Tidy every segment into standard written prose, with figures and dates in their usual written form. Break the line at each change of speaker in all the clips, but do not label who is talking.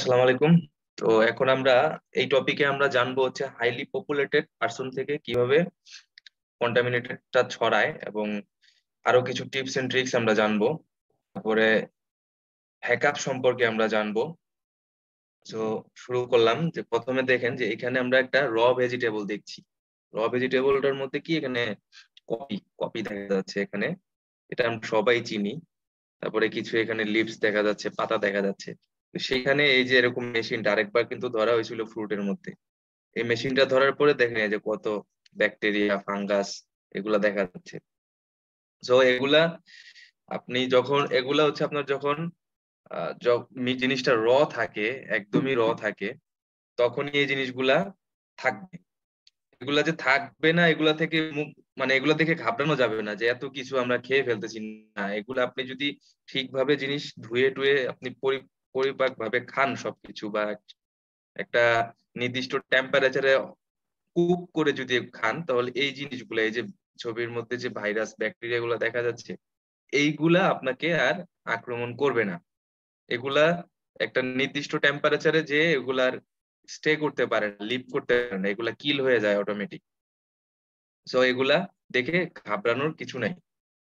আসসালামু আলাইকুম। তো এখন আমরা এই টপিকে আমরা জানবো হচ্ছে হাইলি পপুলেটেড পার্সন থেকে কিভাবে কন্টামিনেটেডটা ছড়ায়, এবং আরো কিছু টিপস এন্ড ট্রিক্স আমরা জানবো। তারপরে হ্যাকআপ সম্পর্কে আমরা জানবো। তো শুরু করলাম, যে প্রথমে দেখেন যে এখানে আমরা একটা র ভেজিটেবল দেখছি। র ভেজিটেবলটার মধ্যে কি এখানে কপি কপি দেখা যাচ্ছে এখানে, এটা আমরা সবাই চিনি। তারপরে কিছু এখানে লিভস দেখা যাচ্ছে, পাতা দেখা যাচ্ছে। তো সেখানে এই যে এরকম মেশিনটা আরেকবার কিন্তু ধরা হয়েছিল ফ্রুটের মধ্যে। এই মেশিনটা ধরার পরে দেখেন এই যে কত ব্যাকটেরিয়া, ফাঙ্গাস এগুলা দেখা যাচ্ছে। তো এগুলা আপনি যখন এগুলা হচ্ছে আপনার যখন জিনিসটা র থাকে, একদমই র থাকে, তখনই এই জিনিসগুলা থাকবে। এগুলা যে থাকবে না, এগুলা থেকে মানে এগুলা দেখে ঘাবড়ানো যাবে না যে এত কিছু আমরা খেয়ে ফেলতেছি। না, এগুলা আপনি যদি ঠিকভাবে জিনিস ধুয়ে টুয়ে আপনি পরিপাক ভাবে খান সবকিছু, বা একটা নির্দিষ্ট টেম্পারেচারে কুক করে যদি খান, তাহলে এই জিনিসগুলা, এই যে ছবির মধ্যে যে ভাইরাস ব্যাকটেরিয়া গুলা দেখা যাচ্ছে, এইগুলা আপনাকে আর আক্রমণ করবে না। এগুলা একটা নির্দিষ্ট টেম্পারেচারে যে এগুলার স্টে করতে পারে না, লিভ করতে পারে না, এগুলা কিল হয়ে যায় অটোমেটিক। সো এগুলা দেখে ঘাবড়ানোর কিছু নাই।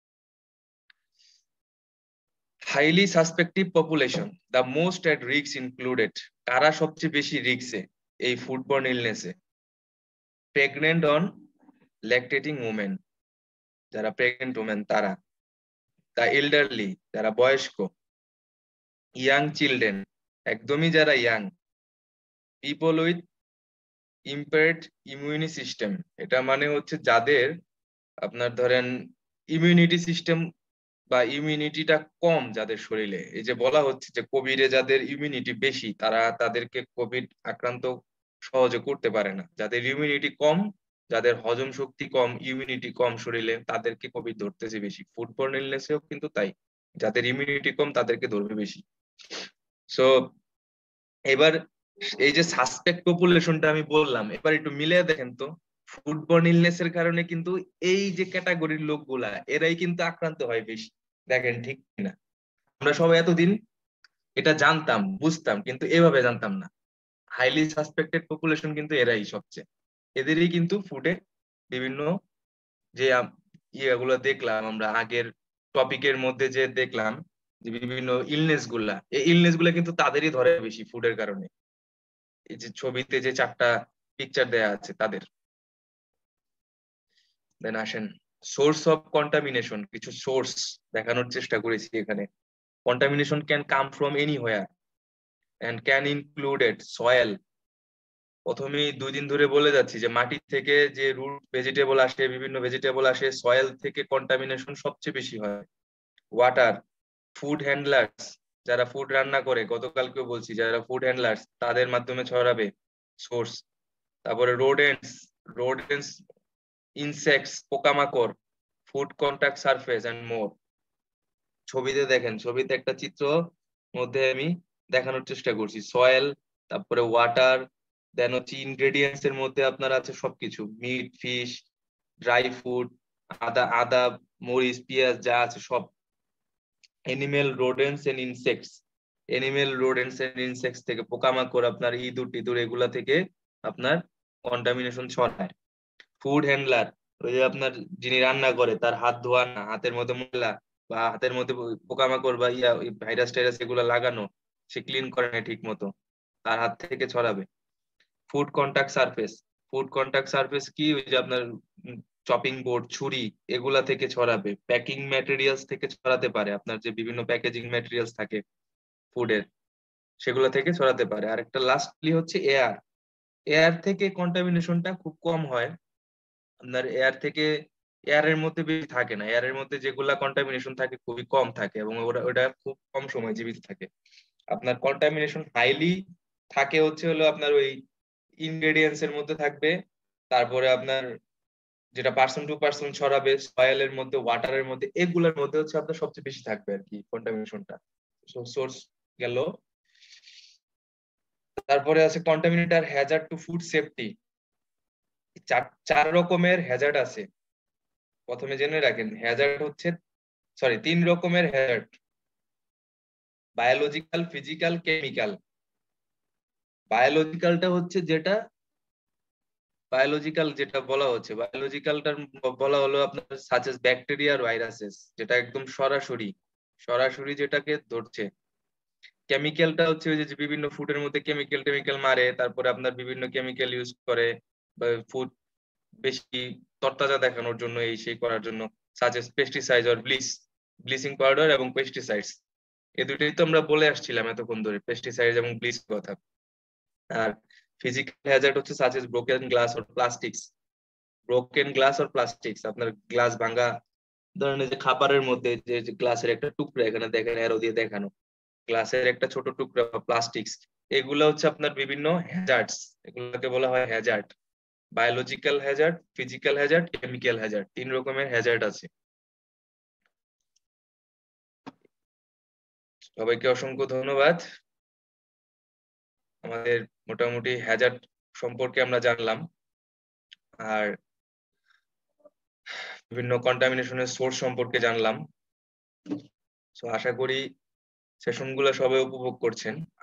Highly suspective population, the most at risk included. কারা সবচেয়ে বেশি রিস্কে এই ফুডবর্ন ইলনেসে? প্রেগনেন্ট অন ল্যাকটেটিং ওমেন, যারা প্রেগনেন্ট ওমেন তারা। দ্য এল্ডারলি, যারা বয়স্ক। ইয়াং চিলড্রেন, একদমই যারা young. People with impaired immune system, এটা মানে হচ্ছে যাদের আপনার ধরেন ইমিউনিটি সিস্টেম বা ইমিউনিটিটা কম যাদের শরীরে। এই যে বলা হচ্ছে যে কোভিডে যাদের ইমিউনিটি বেশি তাদেরকে কোভিড আক্রান্ত সহজে করতে পারে না। যাদের ইমিউনিটি কম, যাদের হজম শক্তি কম, ইমিউনিটি কম শরীরে, তাদেরকে কোভিড ধরতেছে বেশি। ফুডবর্ন ইলনেসেও কিন্তু তাই, যাদের ইমিউনিটি কম তাদেরকে ধরবে বেশি। সো এবার এই যে সাসপেক্ট পপুলেশনটা আমি বললাম, এবার একটু মিলিয়ে দেখেন তো। ফুডবর্ন ইলনেস এর কারণে কিন্তু এই যে ক্যাটাগরির লোকগুলা, এরাই কিন্তু আক্রান্ত হয় বেশি। দেখেন ঠিক না? আমরা সবাই এতদিন এটা জানতাম, বুঝতাম, কিন্তু এভাবে জানতাম না। হাইলি সাসপেক্টেড পপুলেশন কিন্তু এরাই সবচেয়ে। এদেরই কিন্তু ফুডে বিভিন্ন যে ইয়েগুলো দেখলাম আমরা আগের টপিকের মধ্যে, যে দেখলাম যে বিভিন্ন ইলনেস গুলা, এই ইলনেস গুলা কিন্তু তাদেরই ধরে বেশি ফুডের কারণে। এই যে ছবিতে যে চারটা পিকচার দেয়া আছে তাদের। দেন আসেন সোর্স অফ কন্টামিনেশন, কিছু সোর্স দেখানোর চেষ্টা করেছি এখানে। Contamination can come from anywhere and can included soil. প্রথমেই 2 দিন ধরে বলে যাচ্ছি যে মাটি থেকে যে রুট ভেজিটেবল আসে, বিভিন্ন ভেজিটেবল আসে, সয়েল থেকে কন্টামিনেশন সবচেয়ে বেশি হয়। ওয়াটার, ফুড হ্যান্ডলার্স, যারা ফুড রান্না করে, গতকালকেও বলছি, যারা ফুড হ্যান্ডলার্স তাদের মাধ্যমে ছড়াবে সোর্স। তারপরে রোডেন্টস, রোডেন্টস, ইনসেক্টস, পোকামাকড়, food contact surface and more. ছবিতে দেখেন, ছবিতে একটা চিত্র মধ্যে আমি দেখানোর চেষ্টা করছি। সয়েল, তারপরে ওয়াটার, দেন হচ্ছে ইনগ্রেডিয়েন্টস এর মধ্যে আপনার আছে সবকিছু, মিট, ফিশ, ড্রাই ফুড, আদা আদা মরিচ, পেঁয়াজ যা আছে সব। Animal, rodents and insects, animal, rodents and insects থেকে, পোকামাকড়, আপনার ইঁদুর টিদুর এগুলা থেকে আপনার কন্টামিনেশন ছড়ায়। ফুড হ্যান্ডলার, ওই যে আপনার যিনি রান্না করে তার হাত ধোয়া না, হাতের মধ্যে ময়লা বা হাতের মধ্যে পোকামাকড় বা ভাইরাস টাইরাস এগুলো লাগানো, সে ক্লিন করে না ঠিক মতো, তার হাত থেকে ছড়াবে। Food contact surface, food contact surface কি, ওই যে আপনার চপিং বোর্ড, ছুরি, এগুলা থেকে ছড়াবে। প্যাকিং ম্যাটেরিয়ালস থেকে ছড়াতে পারে, আপনার যে বিভিন্ন প্যাকেজিং ম্যাটেরিয়ালস থাকে ফুডের, সেগুলা থেকে ছড়াতে পারে। আর একটা লাস্টলি হচ্ছে এয়ার। এয়ার থেকে কন্টামিনেশনটা খুব কম হয়। আপনার এয়ার থেকে, এয়ারের মধ্যে বেশি থাকে না, এয়ারের মধ্যে যেগুলা কন্টামিনেশন থাকে খুবই কম থাকে, এবং ওটা ওটা খুব কম সময় জীবিত থাকে। আপনার কন্টামিনেশন হাইলি থাকে হচ্ছে হলো আপনার ওই ইনগ্রেডিয়েন্টস এর মধ্যে থাকবে। তারপরে আপনার যেটা পার্সন টু পার্সন ছড়াবে, সয়েলের মধ্যে, ওয়াটারের মধ্যে, এগুলোর মধ্যে হচ্ছে আপনার সবচেয়ে বেশি থাকবে আর কি কন্টামিনেশনটা। সোর্স গেল। তারপরে আছে contaminator hazard to food safety. চার চার রকমের হ্যাজার্ড আছে, প্রথমে জেনে রাখেন। হ্যাজার্ড হচ্ছে, সরি, 3 রকমের হ্যাজার্ড: বায়োলজিক্যাল, ফিজিক্যাল, কেমিক্যাল। বায়োলজিক্যালটা হচ্ছে যেটা বলা হচ্ছে, বায়োলজিক্যালটার বলা হলো আপনার সাচেস ব্যাকটেরিয়া আর ভাইরাসেস, যেটা একদম সরাসরি সরাসরি যেটাকে ধরছে। কেমিক্যালটা হচ্ছে ওই যে বিভিন্ন ফুডের মধ্যে কেমিক্যাল টেমিক্যাল মারে, তারপরে আপনার বিভিন্ন কেমিক্যাল ইউজ করে ফুড বেশি তরতাজা দেখানোর জন্য, এই সেই করার জন্য, সাজেস পেস্টিসাইড আর ব্লিচিং পাউডার এবং পেস্টিসাইডস। এই দুটোই তো আমরা বলে আসছিলাম এতক্ষণ ধরে, পেস্টিসাইড এবং ব্লিচ কথা। আর ফিজিক্যাল হ্যাজার্ড হচ্ছে such as broken glass or plastics. আপনার গ্লাস ভাঙা, ধরেন এই যে খাবারের মধ্যে যে গ্লাসের একটা টুকরা, এখানে দেখেন অ্যারো দিয়ে দেখানো, গ্লাসের একটা ছোট টুকরা বা প্লাস্টিক্স, এগুলো হচ্ছে আপনার বিভিন্ন হ্যাজার্ডস, এগুলোকে বলা হয় hazard. Biological hazard, physical hazard, chemical hazard, 3 রকমের হ্যাজার্ড আছে। সবাইকে অসংখ্য ধন্যবাদ। আমাদের মোটামুটি হ্যাজার্ড সম্পর্কে আমরা জানলাম, আর বিভিন্ন কন্টামিনেশনের সোর্স সম্পর্কে জানলাম। তো আশা করি সেশন গুলো সবাই উপভোগ করছেন।